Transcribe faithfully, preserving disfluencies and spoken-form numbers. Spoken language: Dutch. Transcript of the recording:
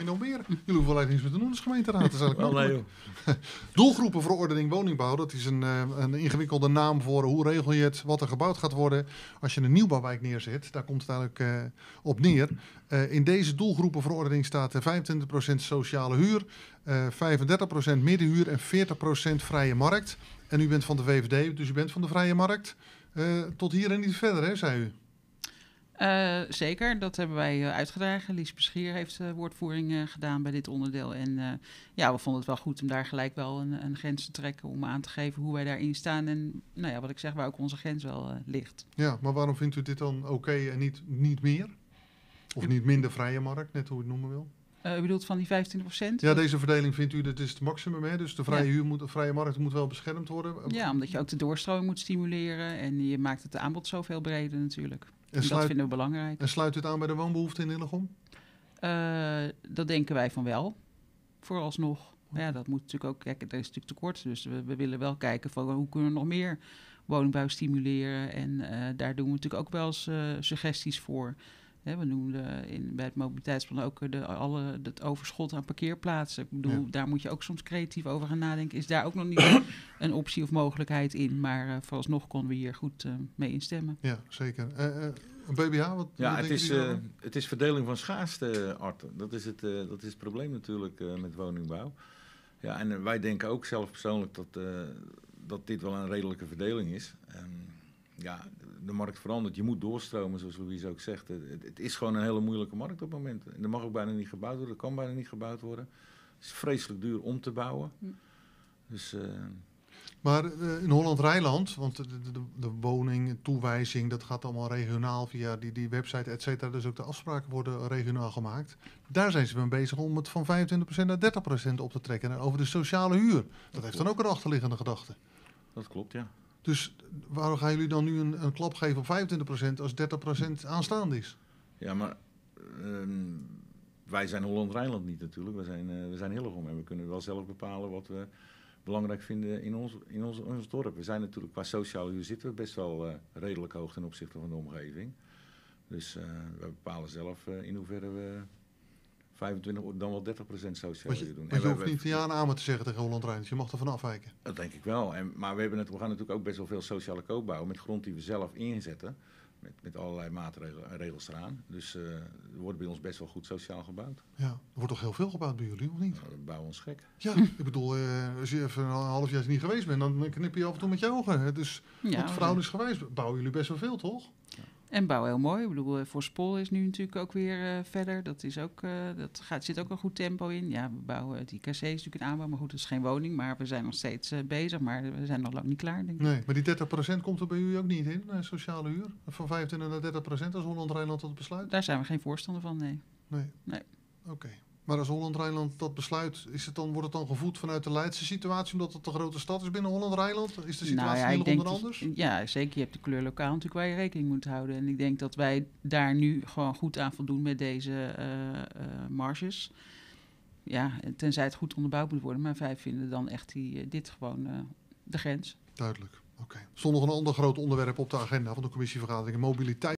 nog meer? Jullie hoeven eigenlijk niets meer te doen als gemeenteraad. Dat is eigenlijk Wel, nee, makkelijk. Doelgroepenverordening woningbouw, dat is een, uh, een ingewikkelde naam voor hoe regel je het, wat er gebouwd gaat worden als je een nieuwbouwwijk neerzet. Daar komt het eigenlijk uh, op neer. Uh, in deze doelgroepenverordening staat uh, vijfentwintig procent sociale huur, uh, vijfendertig procent middenhuur en veertig procent vrije markt. En u bent van de V V D, dus u bent van de vrije markt. Uh, tot hier en niet verder, hè, zei u? Uh, zeker, dat hebben wij uh, uitgedragen. Lies Beschier heeft uh, woordvoering uh, gedaan bij dit onderdeel. En uh, ja, we vonden het wel goed om daar gelijk wel een, een grens te trekken om aan te geven hoe wij daarin staan. En nou ja, wat ik zeg, waar ook onze grens wel uh, ligt. Ja, maar waarom vindt u dit dan oké okay en niet, niet meer? Of niet minder vrije markt, net hoe je het noemen wil? Uh, u bedoelt van die vijfentwintig procent? Ja, deze verdeling vindt u, dat is het maximum, hè? Dus de vrije, ja. huur moet, de vrije markt moet wel beschermd worden. Ja, omdat je ook de doorstroming moet stimuleren en je maakt het aanbod zoveel breder natuurlijk. En, en sluit, dat vinden we belangrijk. En sluit het aan bij de woonbehoefte in Hillegom? Uh, dat denken wij van wel, vooralsnog. Maar ja, dat moet natuurlijk ook, kijk, er is natuurlijk tekort, dus we, we willen wel kijken van hoe kunnen we nog meer woningbouw stimuleren. En uh, daar doen we natuurlijk ook wel eens uh, suggesties voor. He, we noemden in, bij het mobiliteitsplan ook de, alle, het overschot aan parkeerplaatsen. Ik bedoel, ja. Daar moet je ook soms creatief over gaan nadenken. Is daar ook nog niet een optie of mogelijkheid in? Maar uh, vooralsnog konden we hier goed uh, mee instemmen. Ja, zeker. Uh, uh, B B H, wat Ja, wat het is, uh, het is verdeling van schaarste, Art. Dat is het, uh, dat is het probleem natuurlijk uh, met woningbouw. Ja, en uh, wij denken ook zelf persoonlijk dat, uh, dat dit wel een redelijke verdeling is. Um, ja, de markt verandert. Je moet doorstromen, zoals Louise ook zegt. Het, het is gewoon een hele moeilijke markt op het moment. En er mag ook bijna niet gebouwd worden. Er kan bijna niet gebouwd worden. Het is vreselijk duur om te bouwen. Hm. Dus, uh... Maar uh, in Holland-Rijnland, want de, de, de woning, toewijzing, dat gaat allemaal regionaal via die, die website, et cetera. Dus ook de afspraken worden regionaal gemaakt. Daar zijn ze mee bezig om het van vijfentwintig procent naar dertig procent op te trekken. En over de sociale huur. Dat, dat heeft dan ook een achterliggende gedachte. Dat klopt, ja. Dus waarom gaan jullie dan nu een, een klap geven op vijfentwintig procent als dertig procent aanstaande is? Ja, maar um, wij zijn Holland-Rijnland niet natuurlijk. We zijn, uh, we zijn Hillegom en we kunnen wel zelf bepalen wat we belangrijk vinden in ons, in ons, ons dorp. We zijn natuurlijk qua sociale huur zitten we best wel uh, redelijk hoog ten opzichte van de omgeving. Dus uh, we bepalen zelf uh, in hoeverre we vijfentwintig, dan wel dertig procent sociale huur doen. Maar je hoeft niet ja en amen te zeggen tegen Holland-Rijnland. Je mag ervan afwijken. Dat denk ik wel. En, maar we, hebben het, we gaan natuurlijk ook best wel veel sociale koop bouwen met grond die we zelf inzetten. Met, met allerlei maatregelen en regels eraan. Dus uh, er wordt bij ons best wel goed sociaal gebouwd. Ja, er wordt toch heel veel gebouwd bij jullie, of niet? Nou, we bouwen ons gek. Ja, ik bedoel, uh, als je even een half jaar niet geweest bent, dan knip je af en toe met je ogen. Dus ja, verhoudingsgewijs bouwen jullie best wel veel, toch? Ja. En bouwen heel mooi. Ik bedoel, Voorspol is nu natuurlijk ook weer uh, verder. Dat, is ook, uh, dat gaat, zit ook een goed tempo in. Ja, we bouwen, die I K C is natuurlijk een aanbouw, maar goed, dat is geen woning. Maar we zijn nog steeds uh, bezig, maar we zijn nog lang niet klaar, denk ik. Nee, maar die dertig procent komt er bij u ook niet in, uh, sociale huur? Van vijfentwintig naar dertig procent als Holland-Rijnland dat besluit? Daar zijn we geen voorstander van, nee. Nee? Nee. Oké. Okay. Maar als Holland-Rijnland dat besluit, is het dan, wordt het dan gevoed vanuit de Leidse situatie, omdat het een grote stad is binnen Holland-Rijnland? Is de situatie nou ja, heel onder anders? Die, ja, zeker. Je hebt de kleur lokaal natuurlijk waar je rekening moet houden. En ik denk dat wij daar nu gewoon goed aan voldoen met deze uh, uh, marges. Ja, tenzij het goed onderbouwd moet worden. Maar wij vinden dan echt die, uh, dit gewoon uh, de grens. Duidelijk. Oké. Okay. Stond nog een ander groot onderwerp op de agenda van de commissievergadering, mobiliteit.